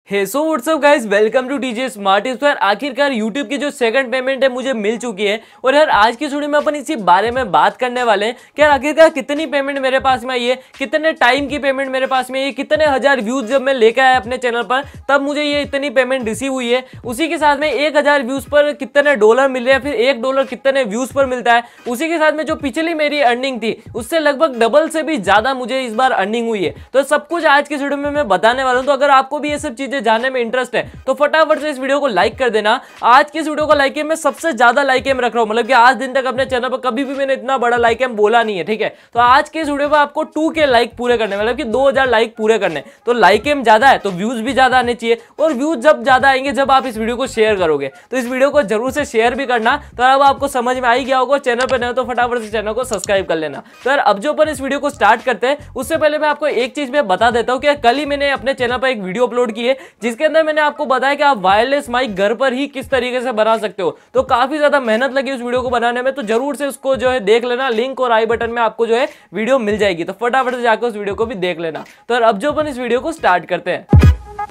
Hey so WhatsApp guys, welcome to TJ smart tips. यार आखिरकार YouTube की जो सेकंड पेमेंट है मुझे मिल चुकी है और यार आज की वीडियो में अपन इसी बारे में बात करने वाले हैं कि यार आखिरकार कितनी पेमेंट मेरे पास में आई है, कितने टाइम की पेमेंट मेरे पास में आई है, कितने हजार व्यूज जब मैं लेकर आया अपने चैनल पर तब मुझे ये इतनी पेमेंट रिसीव हुई है। उसी के साथ में 1000 व्यूज पर कितने डॉलर मिल रहे हैं, फिर $1 कितने व्यूज पर मिलता है। उसी के साथ में जो पिछली मेरी अर्निंग थी उससे लगभग डबल से भी ज्यादा मुझे इस बार अर्निंग हुई है। तो सब कुछ आज की वीडियो में मैं बताने वाला हूं। तो अगर आपको भी ये सब चीजें जानने में इंटरेस्ट है तो फटाफट से इस वीडियो को लाइक कर देना। आज की इस वीडियो को लाइक मैं सबसे ज्यादा लाइक रख रहा हूं, मतलब कि आज दिन तक अपने चैनल पर कभी भी मैंने इतना बड़ा लाइक बोला नहीं है, ठीक है। तो आज के इस वीडियो पर आपको 2K लाइक पूरे करने, मतलब कि 2000 लाइक पूरे करने। तो लाइक ज्यादा है तो व्यूज भी ज्यादा आने चाहिए, और व्यूज जब ज्यादा आएंगे जब आप इस वीडियो को शेयर करोगे। तो इस वीडियो को जरूर से शेयर भी करना। तो अब आपको समझ में आई गया होगा, चैनल पर नहीं तो फटाफट से चैनल को सब्सक्राइब कर लेना। तो यार अब जो अपन इस वीडियो को स्टार्ट करते हैं उससे पहले मैं आपको एक चीज में बता देता हूं कि कल ही मैंने अपने चैनल पर एक वीडियो अपलोड की है जिसके अंदर मैंने आपको बताया कि आप वायरलेस माइक घर पर ही किस तरीके से बना सकते हो। तो काफी ज्यादा मेहनत लगी उस वीडियो को बनाने में, तो जरूर से उसको जो है देख लेना। लिंक और आई बटन में आपको जो है वीडियो मिल जाएगी, तो फटाफट से जाकर उस वीडियो को भी देख लेना। तो अब जो अपन इस वीडियो को स्टार्ट करते हैं।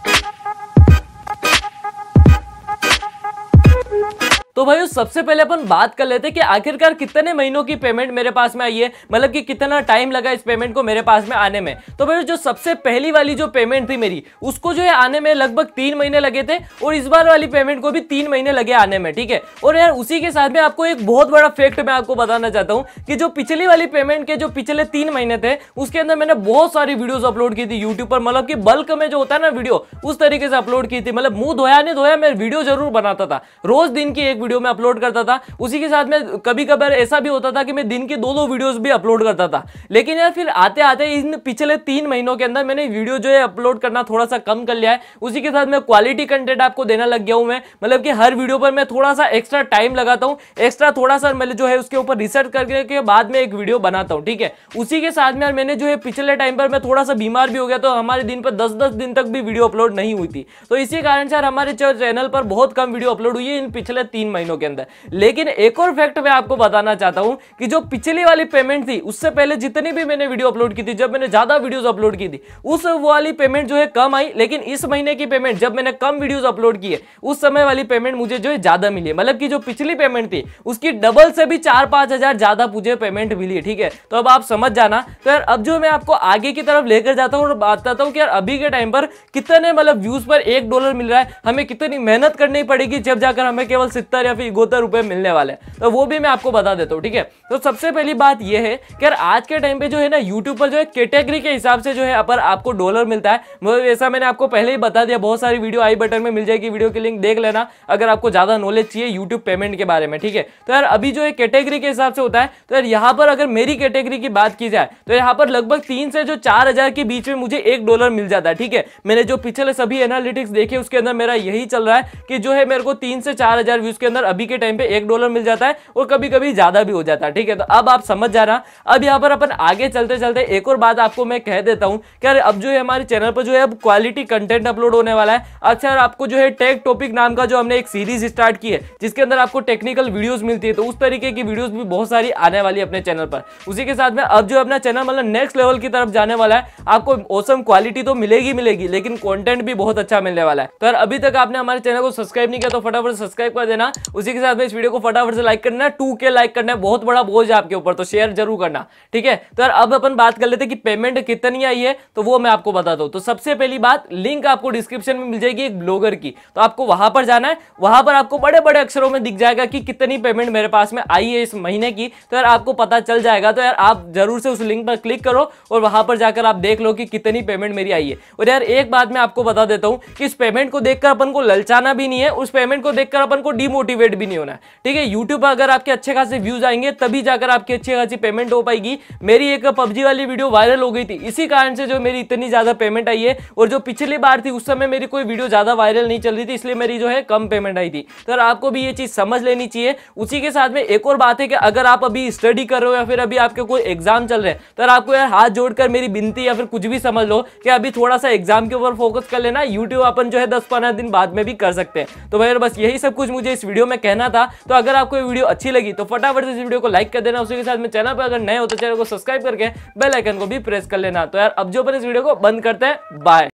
तो भाई सबसे पहले अपन बात कर लेते हैं कि आखिरकार कितने महीनों की पेमेंट मेरे पास में आई है, मतलब कि कितना टाइम लगा इस पेमेंट को मेरे पास में आने में। तो भाई जो सबसे पहली वाली जो पेमेंट थी मेरी उसको जो है आने में लगभग 3 महीने लगे थे, और इस बार वाली पेमेंट को भी 3 महीने लगे आने में, ठीक है। और यार उसी के साथ में आपको एक बहुत बड़ा फैक्ट मैं आपको बताना चाहता हूं कि जो पिछली वाली पेमेंट के जो पिछले 3 महीने थे उसके अंदर मैंने बहुत सारी वीडियोस अपलोड की थी यूट्यूब पर, मतलब कि बल्क में जो होता है ना वीडियो उस तरीके से अपलोड की थी। मतलब मुंह धोया नहीं धोया मैं वीडियो जरूर बनाता था, रोज दिन की एक वीडियो में अपलोड करता था। उसी के साथ में कभी कभार ऐसा भी होता था कि मैं दिन की 2-2 वीडियोस भी अपलोड करता था। लेकिन यार फिर आते आते इन पिछले 3 महीनों के अंदर मैंने वीडियो जो है अपलोड करना थोड़ा सा कम कर लिया है। उसी के साथ में क्वालिटी कंटेंट आपको देना लग गया हूं मैं, मतलब कि हर वीडियो पर मैं थोड़ा सा एक्स्ट्रा टाइम लगाता हूं, एक्स्ट्रा थोड़ा सा मैं जो है उसके ऊपर रिसर्च करके के बाद में एक वीडियो बनाता हूं, ठीक है। उसी के साथ में यार मैंने जो है पिछले टाइम पर मैं थोड़ा सा बीमार भी हो गया, तो हमारे दिन पर 10-10 दिन तक भी वीडियो अपलोड नहीं हुई थी। तो इसी कारण से यार हमारे चैनल पर बहुत कम वीडियो अपलोड हुई है इन पिछले 3 महीनों के अंदर। लेकिन एक और फैक्ट मैं आपको बताना चाहता हूं कि जो पिछली वाली पेमेंट थी उससे पहले जितनी भी मैंने वीडियो अपलोड की थी, जब मैंने ज्यादा वीडियोस अपलोड की थी उस वाली पेमेंट जो है कम आई। लेकिन इस महीने की पेमेंट जब मैंने कम वीडियोस अपलोड की है उस समय वाली पेमेंट मुझे जो है ज्यादा मिली है, मतलब कि जो पिछली पेमेंट थी उसकी डबल से भी 4-5 हजार ज्यादा मुझे पेमेंट मिली है, ठीक है। तो अब आप समझ जाना। तो यार अब जो मैं आपको आगे की तरफ लेकर जाता हूं और बताता हूं कि यार अभी के टाइम पर कितने मतलब व्यूज पर $1 मिल रहा है, हमें कितनी मेहनत करनी पड़ेगी जब जाकर हमें केवल 70 या फिर 72 रुपए मिलने वाले हैं। तो वो भी मैं आपको बता देता हूं, ठीक है। तो सबसे पहली बात यह है कि यार आज के टाइम पे जो है ना यूट्यूब पर जो है कैटेगरी के हिसाब से जो है पर आपको डॉलर मिलता है। मतलब ऐसा मैंने आपको पहले ही बता दिया, बहुत सारी वीडियो आई बटन में मिल जाएगी, वीडियो की लिंक देख लेना अगर आपको ज्यादा नॉलेज चाहिए यूट्यूब पेमेंट के बारे में, ठीक है। तो यार अभी जो है कैटेगरी के हिसाब से होता है। तो यार यहाँ पर अगर मेरी कैटेगरी की बात की जाए तो यहाँ पर लगभग 3 से जो 4000 के बीच में मुझे $1 मिल जाता है, ठीक है। मैंने जो पिछले सभी एनालिटिक्स देखे उसके अंदर मेरा यही चल रहा है कि जो है मेरे को 3 से 4000 व्यूज के अंदर अभी के टाइम पे $1 मिल जाता है, और कभी कभी ज्यादा भी हो जाता है, ठीक है। तो अब आप समझ जाना। अब यहाँ पर अपन आगे चलते चलते एक और बात आपको मैं कह देता हूं कि यार अब जो है हमारे चैनल पर जो है अब क्वालिटी कंटेंट अपलोड होने वाला है। अच्छा आपको जो है टेक टॉपिक नाम का जो हमने एक सीरीज स्टार्ट की है जिसके अंदर आपको टेक्निकल वीडियोस मिलती है, तो उस तरीके की वीडियोस भी बहुत सारी आने वाली है अपने चैनल पर। उसी के साथ में अब जो अपना चैनल मतलब नेक्स्ट लेवल की तरफ जाने वाला है। आपको ऑसम क्वालिटी तो मिलेगी लेकिन कंटेंट भी बहुत अच्छा मिलने वाला है। तो यार अभी तक आपने हमारे चैनल को सब्सक्राइब नहीं किया तो फटाफट सब्सक्राइब कर देना। उसी के साथ में इस वीडियो को फटाफट से लाइक करना, 2K लाइक करना है, बहुत बड़ा बोझ है आपके ऊपर, तो शेयर जरूर करना, ठीक है। तो यार अब अपन बात कर लेते हैं कि पेमेंट कितनी आई है, तो वो मैं आपको बताता हूं। तो सबसे पहली बात, लिंक आपको डिस्क्रिप्शन में मिल जाएगी एक ब्लॉगर की, तो आपको वहां पर जाना है। वहां पर आपको बड़े बड़े अक्षरों में दिख जाएगा कि कितनी पेमेंट मेरे पास में आई है इस महीने की, तो यार आपको पता चल जाएगा। तो यार आप जरूर से उस लिंक पर क्लिक करो और वहां पर जाकर आप देख लो कि कितनी पेमेंट मेरी आई है। और यार एक बात मैं आपको बता देता हूं कि इस पेमेंट को देखकर अपन को ललचाना भी नहीं है, उस पेमेंट को देखकर अपन को डिमोटिवेट भी नहीं होना है, ठीक है। यूट्यूब पर अगर आपके अच्छे खासे व्यूज आएंगे तभी जाकर आपकी अच्छी खासी पेमेंट हो पाएगी। मेरी एक PUBG वाली वीडियो वायरल हो गई थी, इसी कारण से जो मेरी इतनी ज्यादा पेमेंट आई है। और जो पिछली बार थी उस समय मेरी कोई वीडियो ज्यादा वायरल नहीं चल रही थी, इसलिए मेरी जो है कम पेमेंट आई थी। तो आपको भी ये चीज समझ लेनी चाहिए। उसी के साथ में एक और बात है कि अगर आप अभी स्टडी कर रहे हो या फिर अभी आपके कोई एग्जाम चल रहे हैं तो आपको यार हाथ जोड़कर मेरी विनती या फिर कुछ भी समझ लो कि अभी थोड़ा सा एग्जाम के ऊपर फोकस कर लेना। यूट्यूब अपन जो है 10-15 दिन बाद में भी कर सकते हैं। तो भाई बस यही सब कुछ मुझे इस वीडियो में कहना था। तो अगर आपको ये वीडियो अच्छी लगी तो फटाफट से इस वीडियो को लाइक कर देना। उसी के साथ में चैनल पर अगर नए हो तो चैनल को सब्सक्राइब करके बेल आइकन को भी प्रेस कर लेना। तो यार अब जो अपन इस वीडियो को बंद करते हैं, बाय।